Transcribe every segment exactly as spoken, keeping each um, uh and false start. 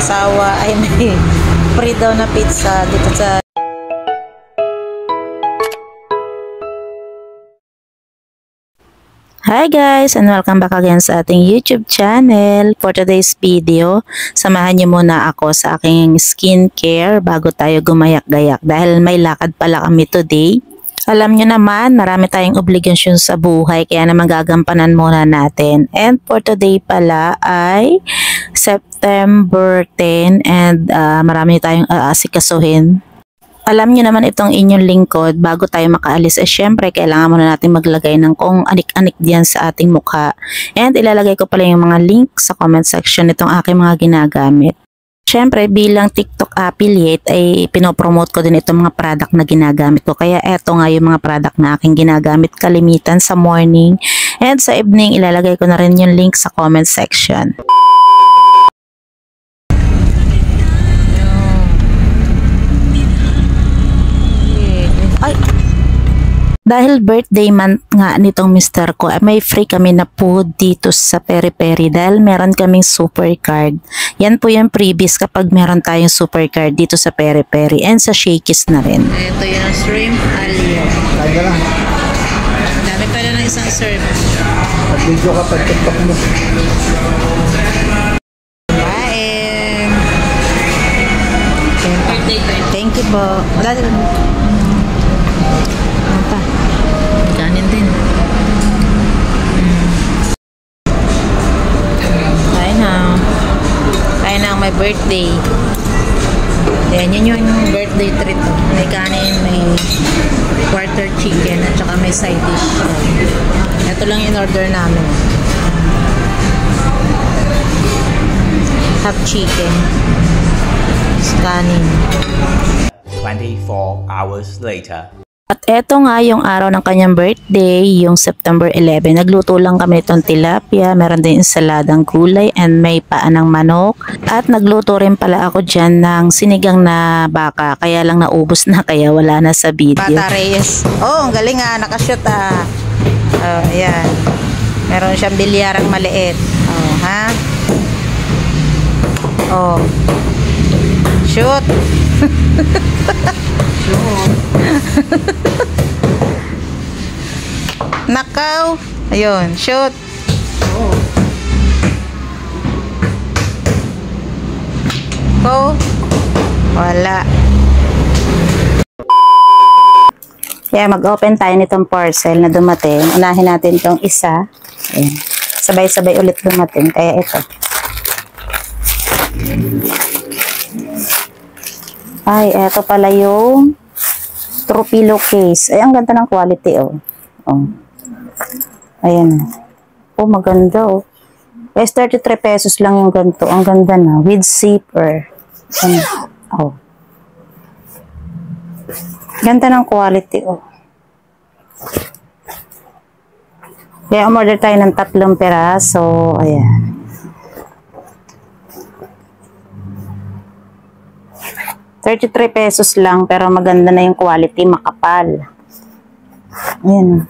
asawa ay may free daw na pizza dito sa Hi guys, and welcome back again sa ating YouTube channel. For today's video, samahan niyo muna ako sa aking skincare bago tayo gumayak-gayak dahil may lakad pala kami today. Alam niyo naman, marami tayong obligasyon sa buhay kaya naman gagampanan muna natin. And for today pala ay September tenth and uh, marami tayong aasikasuhin. Alam niyo naman itong inyong lingkod, bago tayo makaalis, eh syempre kailangan muna natin maglagay ng kung anik-anik diyan sa ating mukha. And ilalagay ko pala yung mga link sa comment section nitong aking mga ginagamit. Syempre bilang TikTok affiliate ay pinopromote ko din itong mga product na ginagamit ko. Kaya eto nga yung mga product na aking ginagamit kalimitan sa morning. And sa evening ilalagay ko na rin yung link sa comment section. Dahil birthday month nga nitong mister ko, may free kami na food dito sa Peri Peri dahil meron kaming super card. Yan po yung previous kapag meron tayong super card dito sa Peri Peri and sa Shakey's na rin. Ito yung shrimp alio. Kaya lang. Dami pala ng isang serve. Pag-video ka, pag-tiktok mo. Kain. Thank you po. Wala din. Kanin din. Kain na. Kain na ang my birthday. Yan, yun yung birthday treat. May kanin, may quarter chicken, at saka may side dish. Ito lang in order namin. Half chicken. Kanin. twenty-four hours later. At eto nga yung araw ng kanyang birthday, yung September eleventh. Nagluto lang kami itong tilapia, meron din ensaladang gulay and may paa ng manok. At nagluto rin pala ako dyan ng sinigang na baka, kaya lang naubos na kaya wala na sa video. Bata Reyes. Oh, ang galing ah, nakashoot ah. Oh, ayan. Meron siyang bilyarang maliit. Oh, ha? Oh. Shoot. Nakaw. Ayun, shoot. Oh. Oh. Wala. Kaya mag-open tayo nitong parcel na dumating. Unahin natin itong isa. Ayan. Sabay-sabay ulit dumating. Kaya ito. Ay, eto pala yung True Pillow case. Ay, ang ganda ng quality, oh. Oh. Ayan. Oh, maganda, oh. Guys, thirty-three pesos lang yung ganito. Ang ganda na. With zipper. Ayan. Oh. Ganda ng quality, oh. Kaya umorder tayo ng tatlong peraso. Ayan. thirty-three pesos lang, pero maganda na yung quality, makapal. Ayan.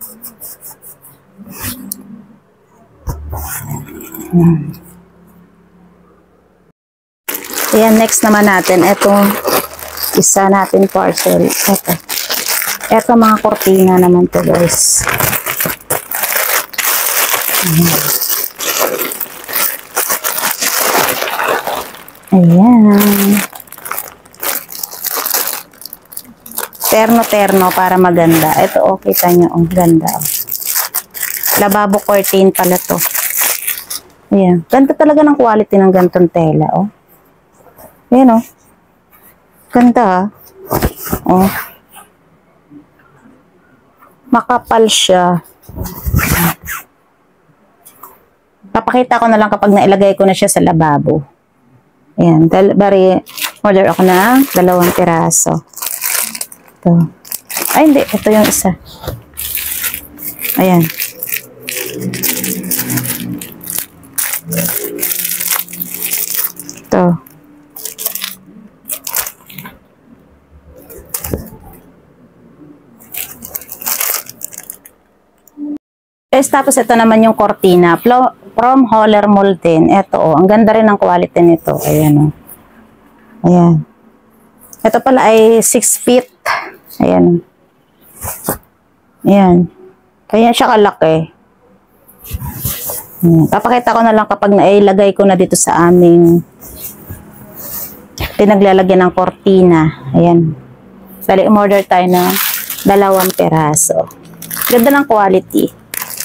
Ayan, next naman natin, etong isa natin parcel. Ito. Ito mga kortina naman to, guys. Ayan. Terno-terno para maganda. Ito, okay, kita nyo. Ang ganda. Lababo curtain pala to. Ayan. Ganda talaga ng quality ng gantong tela, oh. Ayan, oh. Ganda, oh. Makapal siya. Papakita ko na lang kapag nailagay ko na siya sa lababo. Ayan. Bari, order ako na dalawang piraso. Ito. Ay, hindi. Ito yung isa. Ayan. Ito. Guys, tapos ito naman yung cortina. Flo from Holler Molten. Ito oh, ang ganda rin ng quality nito. Ayan oh. Ayan. Ito pala ay six feet. Ayan. Ayan. Kaya siya kalaki. Ayan. Papakita ko na lang kapag nailagay ko na dito sa aming pinaglalagyan ng cortina. Ayan. Bali, umorder tayo ng dalawang peraso. Ganda ng quality.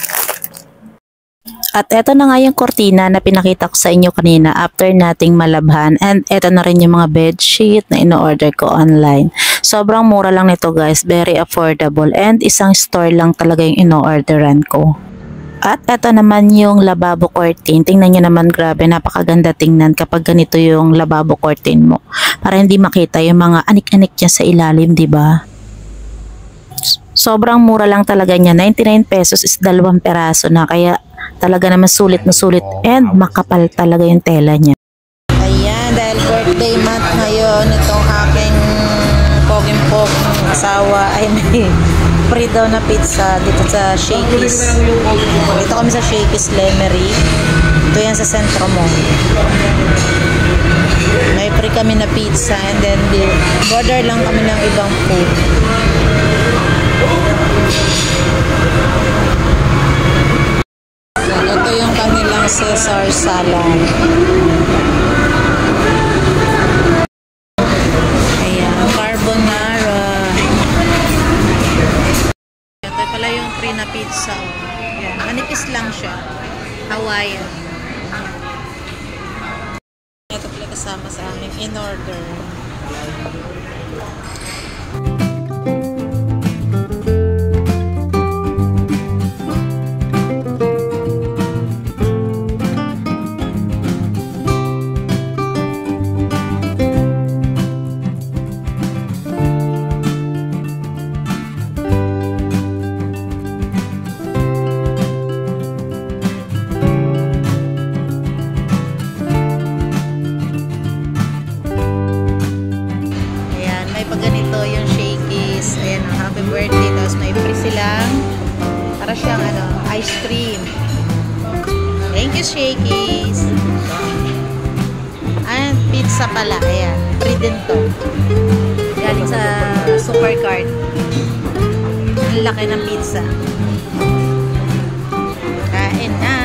At eto na nga yung cortina na pinakita ko sa inyo kanina after nating malabhan. And eto na rin yung mga bedsheet na ino-order ko online. Sobrang mura lang nito guys. Very affordable. And isang store lang talaga yung ino-orderan ko. At eto naman yung lababo curtain. Tingnan nyo naman, grabe. Napakaganda tingnan kapag ganito yung lababo curtain mo. Para hindi makita yung mga anik-anik niya sa ilalim, di ba? Sobrang mura lang talaga niya. ninety-nine pesos is dalawang peraso na. Kaya talaga naman sulit na sulit and makapal talaga yung tela niya. Ayan, dahil birthday month ngayon, itong aking poging-poging asawa ay may free daw na pizza dito sa Shakey's. Dito kami sa Shakey's Lemery. Ito yan sa sentro mo. May free kami na pizza and then order lang kami ng ibang food. Ito yung kanilang Caesar salad. Ayan, carbonara. Ito pala yung free na pizza. Ayan, manipis lang siya. Hawaiian. Ito pala kasama sa aming in-order. Birthday, tapos may free silang para siyang ano, ice cream. Thank you, Shakey's. And pizza pala, ayan, free din to. Galing sa Supercard. Ang laki ng pizza. Kain na.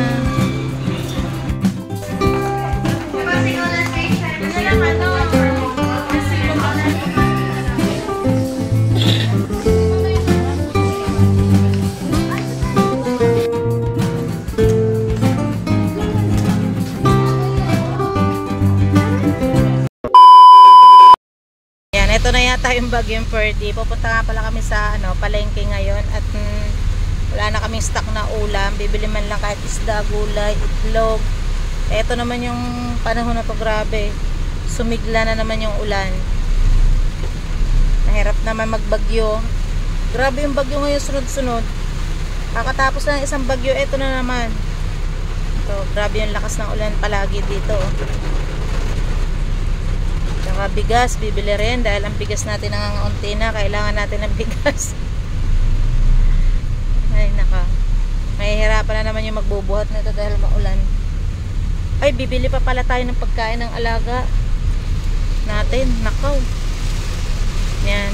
Ito na yata yung Baguio Verde. Pupunta nga pala kami sa ano, palengke ngayon at mm, wala na kaming stock na ulam. Bibili man lang kahit isda, gulay, itlog. Ito naman yung panahon na to, grabe. Sumigla na naman yung ulan. Nahirap naman magbagyo. Grabe yung bagyo ngayon, sunod-sunod. Kakatapos na isang bagyo, ito na naman. So, grabe yung lakas ng ulan palagi dito. Saka bigas, bibili rin dahil ang bigas natin nangangaunti na, kailangan natin ng bigas. Ay naka, mahihirapan na naman yung magbubuhat nito dahil maulan. Ay, bibili pa pala tayo ng pagkain ng alaga natin, nakaw. Yan.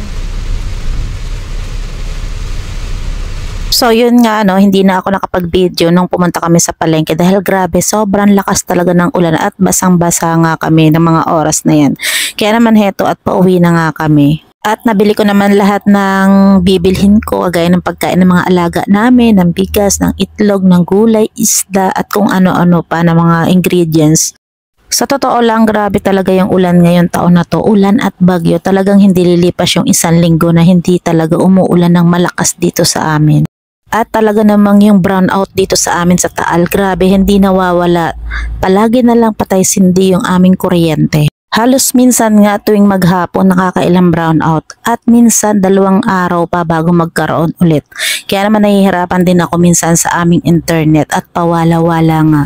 So yun nga, no, hindi na ako nakapag-video nung pumunta kami sa palengke dahil grabe, sobrang lakas talaga ng ulan at basang-basa nga kami ng mga oras na yan. Kaya naman heto at pauwi na nga kami. At nabili ko naman lahat ng bibilhin ko, kagaya ng pagkain ng mga alaga namin, ng bigas, ng itlog, ng gulay, isda at kung ano-ano pa na mga ingredients. Sa totoo lang, grabe talaga yung ulan ngayon taon na to. Ulan at bagyo, talagang hindi lilipas yung isang linggo na hindi talaga umuulan ng malakas dito sa amin. At talaga namang yung brownout dito sa amin sa Taal, grabe, hindi nawawala. Palagi na lang patay sindi yung aming kuryente. Halos minsan nga tuwing maghapon nakakailang brownout at minsan dalawang araw pa bago magkaroon ulit. Kaya naman nahihirapan din ako minsan sa aming internet at pawala-wala nga.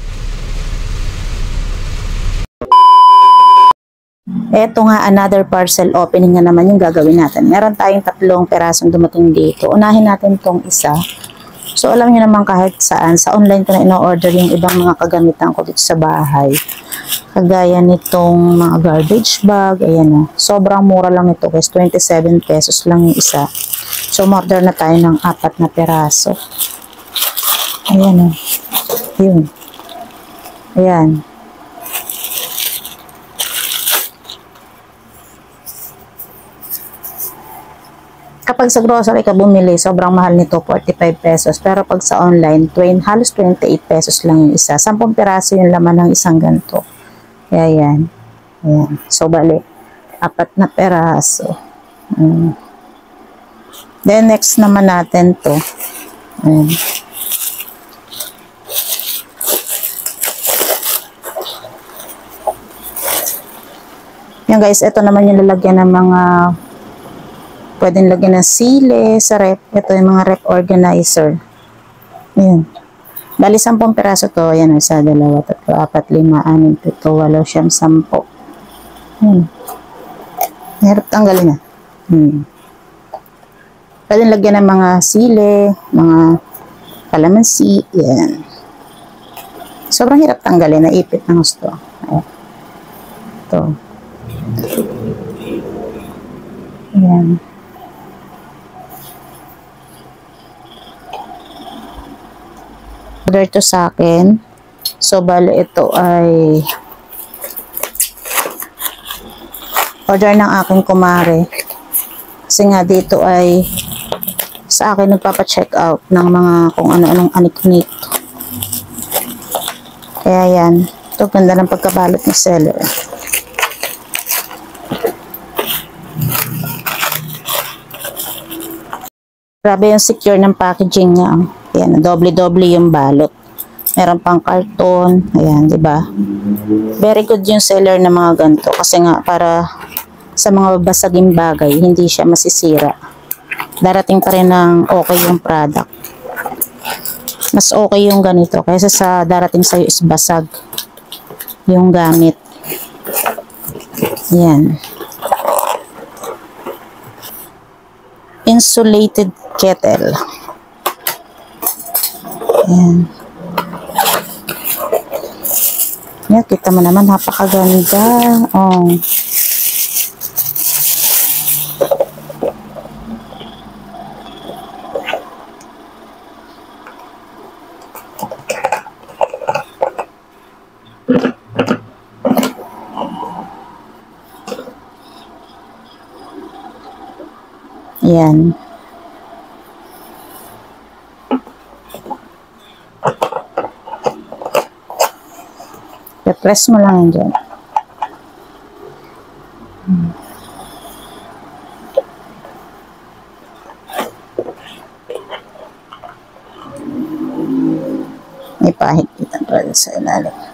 Eto nga, another parcel opening na naman yung gagawin natin. Meron tayong tatlong perasong dumating dito. Unahin natin tong isa. So, alam niyo naman kahit saan, sa online ko na ino-order yung ibang mga kagamitan ko dito sa bahay. Kagaya nitong mga garbage bag, ayan o. Sobrang mura lang ito guys, twenty-seven pesos lang yung isa. So, order na tayo ng apat na peraso. Ayan o. Yun. Ayan. Kapag sa grocery ka bumili, sobrang mahal nito, forty-five pesos. Pero pag sa online, twenty, halos twenty-eight pesos lang yung isa. ten piraso yung laman ng isang ganito. Kaya yan. Ayan. So, bali, apat na peraso. Mm. Then, next naman natin to. Ayan. Yan guys, ito naman yung lalagyan ng mga pwedeng lagyan ng sili sa rep. Ito yung mga rep organizer. Ayan. Bali, sampung piraso to. Ayan, isa, dalawa, tatlo, apat, lima, anim, pito, walo, siyam, sampo. Ayan. Hirap tanggalin na. Hmm. Pwedeng lagyan ng mga sili, mga kalamansi. Ayan. Sobrang hirap tanggalin. Naipit ng gusto. Ayan. Ito. Ayan. Order to sa akin. So, bali ito ay order ng aking kumare. Kasi nga dito ay sa akin nagpapa-check out ng mga kung ano-anong anik-nik. Kaya yan. Ito, ganda ng pagkabalot ng seller. Grabe yung secure ng packaging niya. Ayan, doble-doble yung balot. Meron pang karton. Ayan, di ba? Very good yung seller ng mga ganito. Kasi nga, para sa mga babasaging bagay, hindi siya masisira. Darating pa rin ng okay yung product. Mas okay yung ganito. Kaysa sa darating sa'yo is basag yung gamit. Ayan. Insulated kettle. Ayan. Ayan, kita mo naman, napakaganda. Oh. Ayan. I-press mo lang dyan. Hmm. May pahit kita pa sa ilalim.